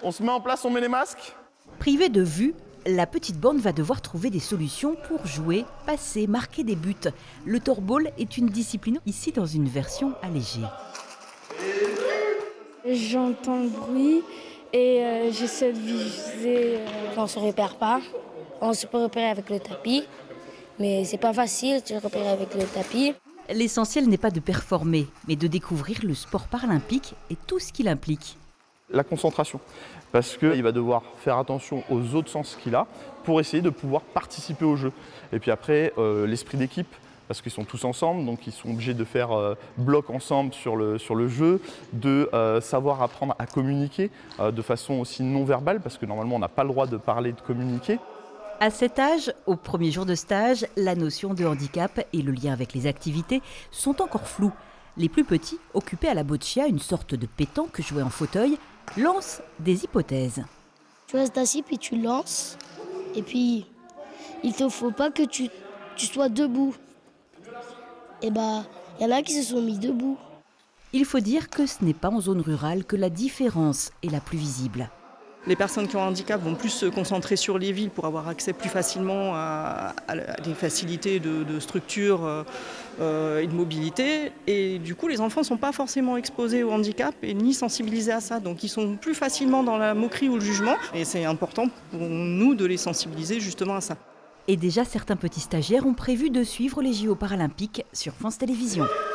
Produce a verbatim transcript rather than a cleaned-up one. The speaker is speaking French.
On se met en place, on met les masques. Privée de vue, la petite bande va devoir trouver des solutions pour jouer, passer, marquer des buts. Le torball est une discipline, ici dans une version allégée. J'entends le bruit et euh, j'essaie de viser. Euh... On ne se repère pas. On se peut repérer avec le tapis, mais c'est pas facile de se repérer avec le tapis. L'essentiel n'est pas de performer, mais de découvrir le sport paralympique et tout ce qu'il implique. La concentration, parce qu'il va devoir faire attention aux autres sens qu'il a pour essayer de pouvoir participer au jeu. Et puis après, euh, l'esprit d'équipe, parce qu'ils sont tous ensemble, donc ils sont obligés de faire euh, bloc ensemble sur le, sur le jeu, de euh, savoir apprendre à communiquer euh, de façon aussi non verbale, parce que normalement on n'a pas le droit de parler, de communiquer. À cet âge, au premier jour de stage, la notion de handicap et le lien avec les activités sont encore floues. Les plus petits, occupés à la boccia, une sorte de pétanque jouée en fauteuil, lancent des hypothèses. Tu restes assis puis tu lances, et puis il ne faut pas que tu, tu sois debout. Et bah, il y en a qui se sont mis debout. Il faut dire que ce n'est pas en zone rurale que la différence est la plus visible. Les personnes qui ont un handicap vont plus se concentrer sur les villes pour avoir accès plus facilement à, à des facilités de, de structure euh, et de mobilité. Et du coup, les enfants ne sont pas forcément exposés au handicap et ni sensibilisés à ça. Donc ils sont plus facilement dans la moquerie ou le jugement. Et c'est important pour nous de les sensibiliser justement à ça. Et déjà, certains petits stagiaires ont prévu de suivre les J O paralympiques sur France Télévisions.